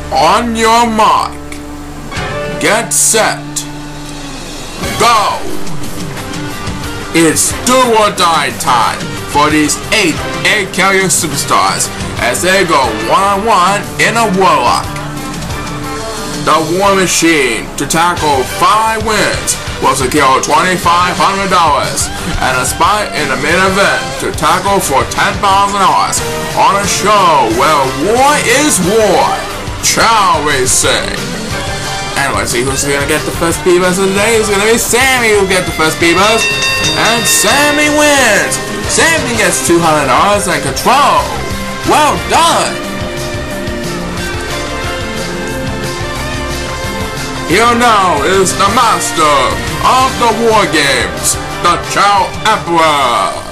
On your mark, get set, go! It's do or die time for these 8 egg-carrier superstars as they go one-on-one in a warlock. The War Machine, to tackle 5 wins, will secure $2,500 and a spot in the main event to tackle for $10,000 on a show where war is war. Chao Racing. And let's see who's gonna get the first Beavers of the day. It's gonna be Sammy who get the first Beavers. And Sammy wins! Sammy gets $200 and control. Well done! Here now is the master of the war games, the ChaoEmperor.